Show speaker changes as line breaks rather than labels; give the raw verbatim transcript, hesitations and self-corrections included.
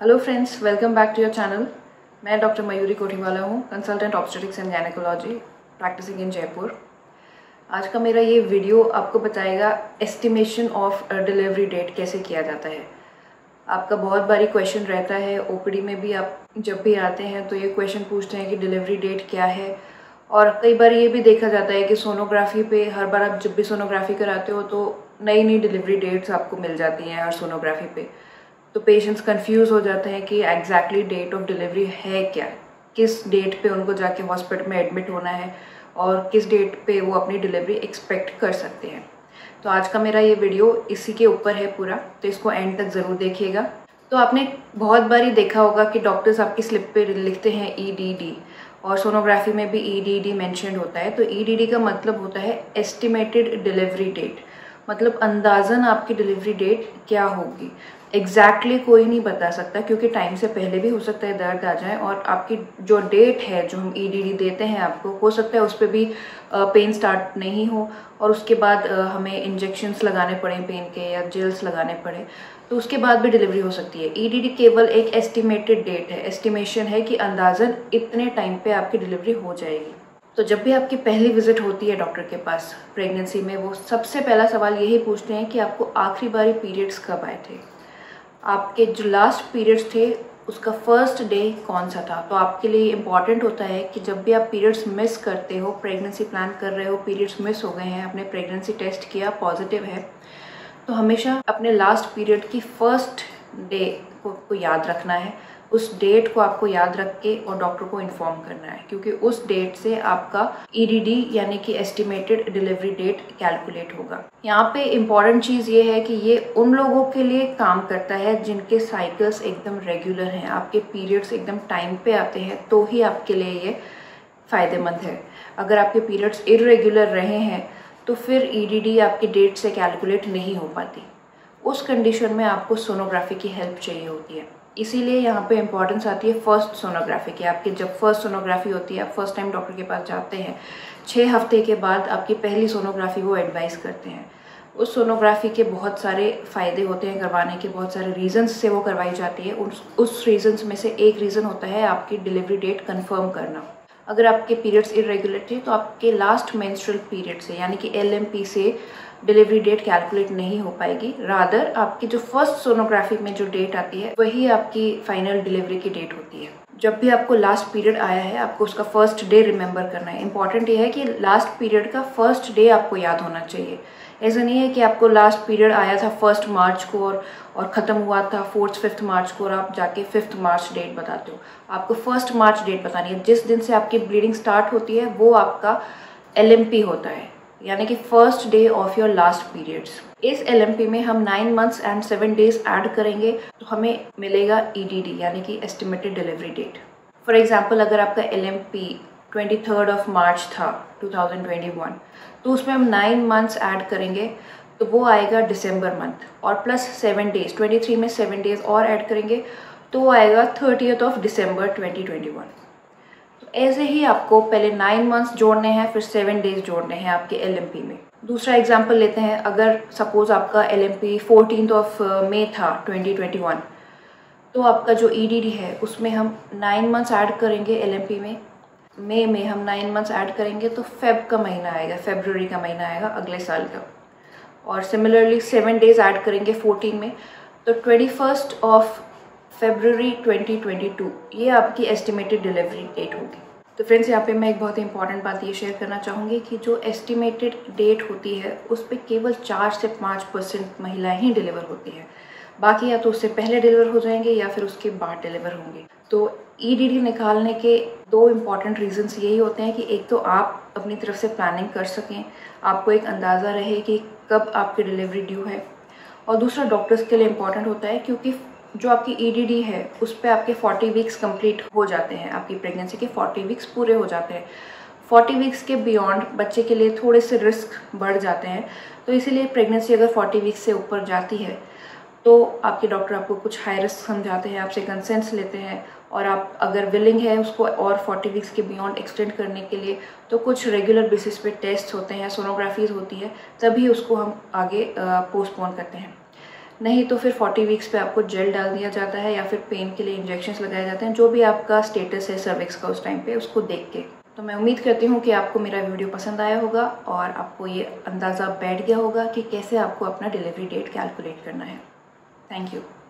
Hello friends, welcome back to your channel. मैं doctor Mayuri Kothiwala हूँ, consultant obstetrics and gynaecology, practicing in Jaipur. आज का मेरा ये वीडियो आपको बताएगा एस्टिमेशन ऑफ डिलीवरी डेट कैसे किया जाता है। आपका बहुत बारी क्वेश्चन रहता है, ओपीडी में भी आप जब भी आते हैं तो ये क्वेश्चन पूछते हैं कि डिलीवरी डेट क्या है। और कई बार ये भी देखा जाता है कि सोनोग्राफी पे हर बार आप जब भी सोनोग्राफी कराते हो तो नई नई डिलीवरी डेट्स आपको मिल जाती हैं हर सोनोग्राफी पे। तो पेशेंट्स कंफ्यूज हो जाते हैं कि एग्जैक्टली डेट ऑफ डिलीवरी है क्या, किस डेट पे उनको जाके हॉस्पिटल में एडमिट होना है और किस डेट पे वो अपनी डिलीवरी एक्सपेक्ट कर सकते हैं। तो आज का मेरा ये वीडियो इसी के ऊपर है पूरा, तो इसको एंड तक ज़रूर देखिएगा। तो आपने बहुत बारी देखा होगा कि डॉक्टर्स आपकी स्लिप पे लिखते हैं ई डी डी, और सोनोग्राफी में भी ई डी डी मेंशन्ड होता है। तो ई डी डी का मतलब होता है एस्टिमेटेड डिलीवरी डेट, मतलब अंदाज़न आपकी डिलीवरी डेट क्या होगी। एग्जैक्टली exactly कोई नहीं बता सकता, क्योंकि टाइम से पहले भी हो सकता है दर्द आ जाए, और आपकी जो डेट है जो हम ई डी डी देते हैं आपको, हो सकता है उस पर भी पेन स्टार्ट नहीं हो और उसके बाद हमें इंजेक्शंस लगाने पड़े पेन के या जेल्स लगाने पड़े, तो उसके बाद भी डिलीवरी हो सकती है। ई डी डी केवल एक एस्टिमेटेड डेट है, एस्टिमेशन है कि अंदाज़न इतने टाइम पे आपकी डिलीवरी हो जाएगी। तो जब भी आपकी पहली विजिट होती है डॉक्टर के पास प्रेगनेंसी में, वो सबसे पहला सवाल यही पूछते हैं कि आपको आखिरी बारी पीरियड्स कब आए थे, आपके जो लास्ट पीरियड्स थे उसका फर्स्ट डे कौन सा था। तो आपके लिए इम्पॉर्टेंट होता है कि जब भी आप पीरियड्स मिस करते हो, प्रेगनेंसी प्लान कर रहे हो, पीरियड्स मिस हो गए हैं, आपने प्रेगनेंसी टेस्ट किया पॉजिटिव है, तो हमेशा अपने लास्ट पीरियड की फर्स्ट डे को, को याद रखना है। उस डेट को आपको याद रख के और डॉक्टर को इन्फॉर्म करना है, क्योंकि उस डेट से आपका ई डी डी यानी कि एस्टिमेटेड डिलीवरी डेट कैलकुलेट होगा। यहाँ पे इम्पॉर्टेंट चीज़ ये है कि ये उन लोगों के लिए काम करता है जिनके साइकिल्स एकदम रेगुलर हैं, आपके पीरियड्स एकदम टाइम पे आते हैं, तो ही आपके लिए ये फ़ायदेमंद है। अगर आपके पीरियड्स इरेगुलर रहे हैं तो फिर ई डी डी आपकी डेट से कैलकुलेट नहीं हो पाती। उस कंडीशन में आपको सोनोग्राफी की हेल्प चाहिए होती है। इसीलिए यहाँ पे इम्पॉर्टेंस आती है फर्स्ट सोनोग्राफी की। आपकी जब फर्स्ट सोनोग्राफी होती है, आप फर्स्ट टाइम डॉक्टर के पास जाते हैं, छः हफ्ते के बाद आपकी पहली सोनोग्राफी वो एडवाइस करते हैं। उस सोनोग्राफी के बहुत सारे फ़ायदे होते हैं करवाने के, बहुत सारे रीजंस से वो करवाई जाती है। उस उस रीजंस में से एक रीज़न होता है आपकी डिलीवरी डेट कन्फर्म करना। अगर आपके पीरियड्स इरेगुलर थे तो आपके लास्ट मेंस्ट्रुअल पीरियड से यानी कि एल एम पी से डिलीवरी डेट कैलकुलेट नहीं हो पाएगी। रादर आपकी जो फर्स्ट सोनोग्राफी में जो डेट आती है वही आपकी फाइनल डिलीवरी की डेट होती है। जब भी आपको लास्ट पीरियड आया है आपको उसका फर्स्ट डे रिमेंबर करना है। इंपॉर्टेंट ये है कि लास्ट पीरियड का फर्स्ट डे आपको याद होना चाहिए। ऐसा नहीं है कि आपको लास्ट पीरियड आया था फर्स्ट मार्च को और और ख़त्म हुआ था फोर्थ फिफ्थ मार्च को और आप जाके फिफ्थ मार्च डेट बताते हो। आपको फर्स्ट मार्च डेट बतानी है। जिस दिन से आपकी ब्लीडिंग स्टार्ट होती है वो आपका एल एम पी होता है, यानी कि first day of your last periods. इस एल एम पी में हम nine months and seven days add करेंगे तो हमें मिलेगा ई डी डी यानी कि estimated delivery date. For example, अगर आपका L M P twenty third of March था टू थाउजेंड ट्वेंटी वन, तो उसमें हम नाइन मंथ्स ऐड करेंगे तो वो आएगा दिसंबर मंथ, और plus seven days twenty three में सेवन डेज और ऐड करेंगे तो वो आएगा thirtieth of December twenty twenty one. ऐसे ही आपको पहले नाइन मंथ्स जोड़ने हैं, फिर सेवन डेज जोड़ने हैं आपके एल एम पी में। दूसरा एग्जांपल लेते हैं, अगर सपोज आपका L M P fourteenth of May था ट्वेंटी ट्वेंटी वन, तो आपका जो ई डी डी है उसमें हम नाइन मंथ्स ऐड करेंगे एल एम पी में। मई में हम नाइन मंथ्स ऐड करेंगे तो फेब का महीना आएगा, फेब्रुवरी का महीना आएगा अगले साल का। और सिमिलरली सेवन डेज ऐड करेंगे फोर्टीन में, तो twenty first of February twenty twenty two ये आपकी एस्टिमेटेड डिलीवरी डेट होगी। तो फ्रेंड्स, यहाँ पे मैं एक बहुत ही इंपॉर्टेंट बात ये शेयर करना चाहूँगी कि जो एस्टिमेटेड डेट होती है उस पर केवल चार से पाँच परसेंट महिलाएँ ही डिलीवर होती हैं। बाकी या तो उससे पहले डिलीवर हो जाएंगे या फिर उसके बाद डिलीवर होंगे। तो ई डी डी निकालने के दो इम्पॉर्टेंट रीजंस यही होते हैं कि एक तो आप अपनी तरफ से प्लानिंग कर सकें, आपको एक अंदाज़ा रहे कि कब आपकी डिलीवरी ड्यू है, और दूसरा डॉक्टर्स के लिए इम्पॉर्टेंट होता है क्योंकि जो आपकी ई डी डी है उस पर आपके फोर्टी वीक्स कंप्लीट हो जाते हैं, आपकी प्रेगनेंसी के फोर्टी वीक्स पूरे हो जाते हैं। फोर्टी वीक्स के बियॉन्ड बच्चे के लिए थोड़े से रिस्क बढ़ जाते हैं, तो इसीलिए प्रेगनेंसी अगर फोर्टी वीक्स से ऊपर जाती है तो आपके डॉक्टर आपको कुछ हाई रिस्क समझाते हैं, आपसे कंसेंट्स लेते हैं, और आप अगर विलिंग है उसको और फोर्टी वीक्स के बियॉन्ड एक्सटेंड करने के लिए तो कुछ रेगुलर बेसिस पे टेस्ट होते हैं, सोनोग्राफीज होती है, तभी उसको हम आगे पोस्टपोन करते हैं। नहीं तो फिर फोर्टी वीक्स पे आपको जेल डाल दिया जाता है या फिर पेन के लिए इंजेक्शंस लगाए जाते हैं, जो भी आपका स्टेटस है सर्विक्स का उस टाइम पे उसको देख के। तो मैं उम्मीद करती हूँ कि आपको मेरा वीडियो पसंद आया होगा और आपको ये अंदाज़ा बैठ गया होगा कि कैसे आपको अपना डिलीवरी डेट कैलकुलेट करना है। Thank you.